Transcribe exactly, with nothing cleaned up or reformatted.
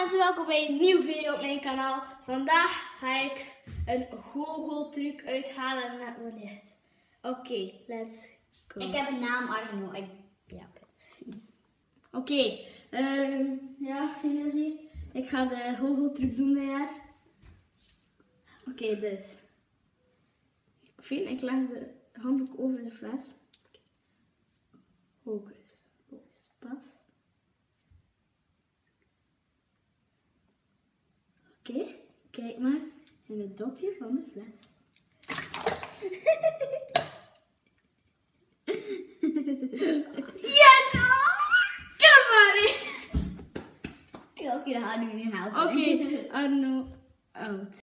mensen, welkom bij een nieuwe video op mijn kanaal. Vandaag ga ik een goocheltruc uithalen met mijn licht. Oké, okay, let's go. Ik heb een naam Arno. Ik... Ja, oké. Oké, okay, um, ja, zie je dat hier? Ik ga de goocheltruc doen bij haar. Oké, okay, dus. Ik vind, ik leg de handdoek over de fles. Hocus, hocus, pas. Oké, okay, kijk maar in het dopje van de fles. Yes! Kom maar in! Oké, dat gaat nu niet helpen. Oké, okay, Arno out.